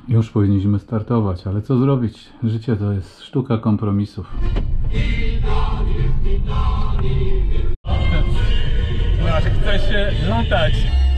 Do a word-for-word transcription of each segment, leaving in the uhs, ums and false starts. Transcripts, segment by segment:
Już powinniśmy startować, ale co zrobić? Życie to jest sztuka kompromisów. Aż chce się latać.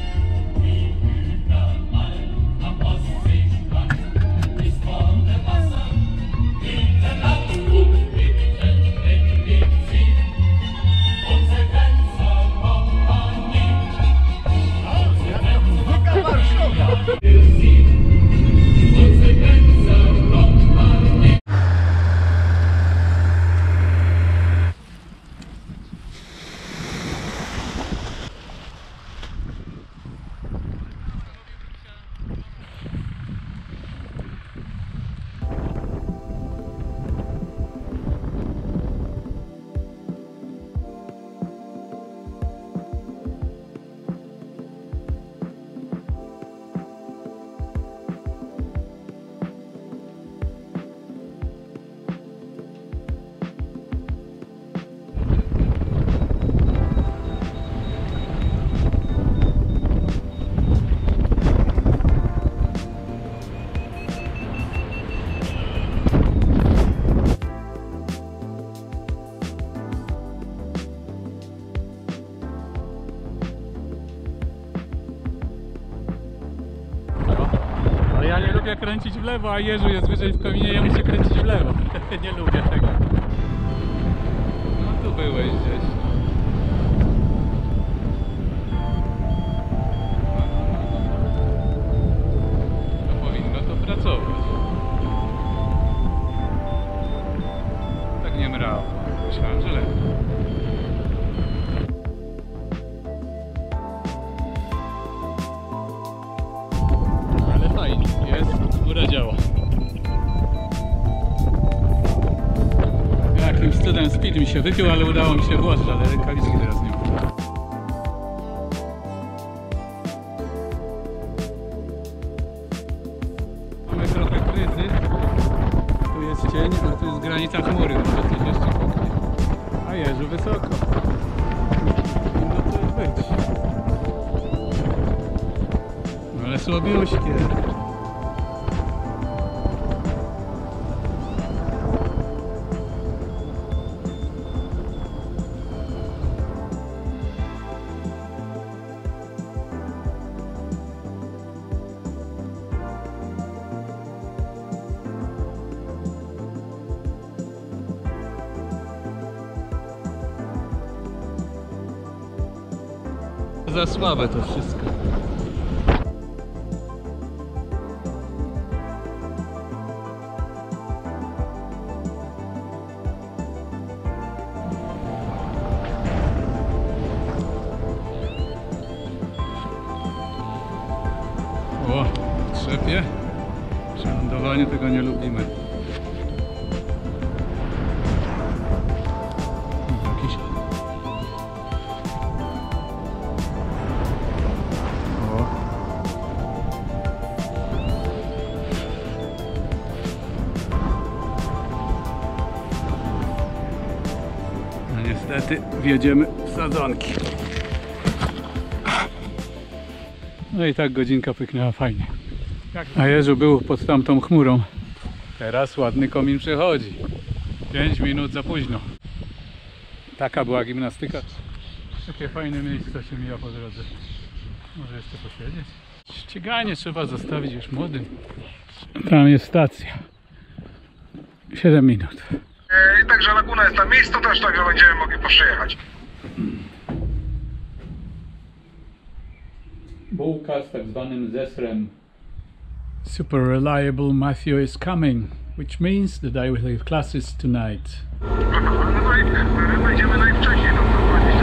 Ja nie lubię kręcić w lewo, a Jerzy jest wyżej w kominie, ja muszę kręcić w lewo. Nie lubię tego. No tu byłeś gdzieś. To powinno to pracować. Tak nie mrało. Myślałem, że lepiej. Góra działa. Jakimś cudem speed mi się wypił, ale udało mi się włożyć, ale rękawiczki teraz nie mam. Mamy trochę kryzy. Tu jest cień, a tu jest granica chmury. Może coś jeszcze puknie. A Jezu, wysoko. No coś być. Ale słabiuśkie. Za słabe to wszystko. O, trzepie. Przy lądowaniu tego nie lubimy. Jakiś... Niestety wjedziemy w sadzonki. No i tak godzinka pyknęła fajnie. A Jerzy był pod tamtą chmurą. Teraz ładny komin przychodzi. pięć minut za późno. Taka była gimnastyka. Takie fajne miejsca się mija po drodze. Może jeszcze posiedzieć. Ściganie trzeba zostawić już młodym. Tam jest stacja. siedem minut. I także laguna jest na miejscu też, także będziemy mogli przyjechać. Bułka z tak zwanym zesrem. Super reliable Matthew is coming, which means that I will have classes tonight. No to i będziemy najwcześniej, no to dwadzieścia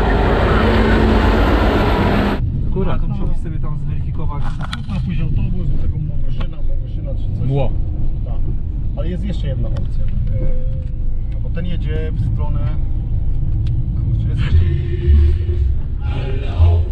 minut. Góra, to musiałbyś sobie tam zweryfikować. A później autobus, do tego maszyna, maszyna czy coś. Ło. Tak. Ale jest jeszcze jedna opcja. No bo ten jedzie w stronę... Kurczę, jest jeszcze...